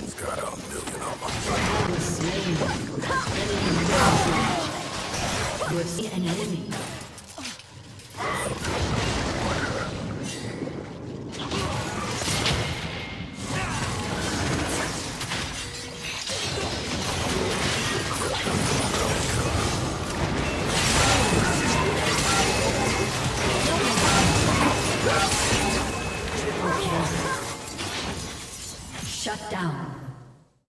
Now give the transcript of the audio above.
got a million on my You have slain an enemy.